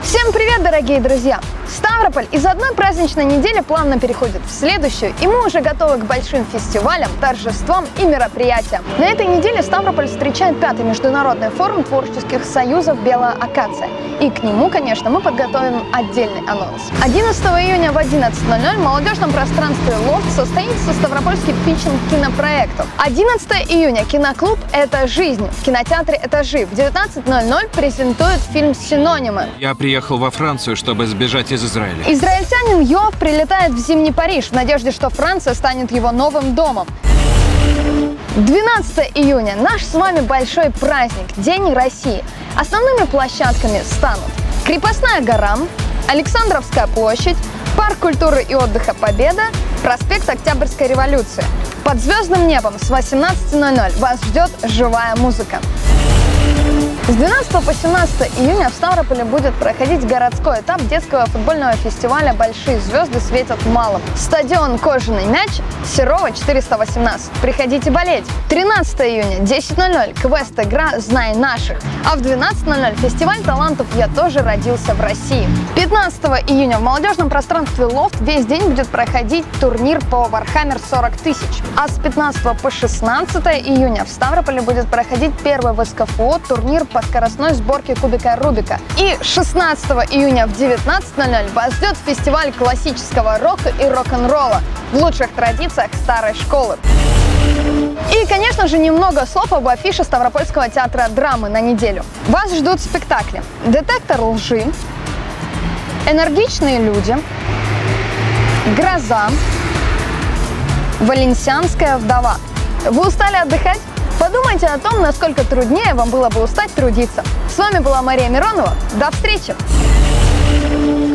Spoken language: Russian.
Всем привет, дорогие друзья! Ставрополь из одной праздничной недели плавно переходит в следующую, и мы уже готовы к большим фестивалям, торжествам и мероприятиям. На этой неделе Ставрополь встречает 5-й международный форум творческих союзов «Белая акация». И к нему, конечно, мы подготовим отдельный анонс. 11 июня в 11:00 в молодежном пространстве «Лофт» состоится ставропольский питчинг кинопроектов. 11 июня киноклуб «Это жизнь» в кинотеатре «Этажи» в 19:00 презентует фильм «Синонимы». Я приехал во Францию, чтобы сбежать из Израиля. Израильтянин Йоав прилетает в зимний Париж в надежде, что Франция станет его новым домом. 12 июня – наш с вами большой праздник – День России. Основными площадками станут Крепостная гора, Александровская площадь, Парк культуры и отдыха «Победа», проспект Октябрьской революции. Под звездным небом с 18:00 вас ждет живая музыка. С 12 по 17 июня в Ставрополе будет проходить городской этап детского футбольного фестиваля «Большие звезды светят малым». Стадион «Кожаный мяч», Серова, 418. Приходите болеть. 13 июня, 10:00, квест-игра «Знай наших». А в 12:00 фестиваль талантов «Я тоже родился в России». 15 июня в молодежном пространстве «Лофт» весь день будет проходить турнир по Warhammer 40 000. А с 15 по 16 июня в Ставрополе будет проходить первый в СКФО турнир по скоростной сборке кубика Рубика. И 16 июня в 19:00 вас ждет фестиваль классического рока и рок-н-ролла в лучших традициях старой школы. И, конечно же, немного слов об афише Ставропольского театра драмы на неделю. Вас ждут спектакли «Детектор лжи», «Энергичные люди», «Гроза», «Валенсианская вдова». Вы устали отдыхать? Подумайте о том, насколько труднее вам было бы устать трудиться. С вами была Мария Миронова. До встречи!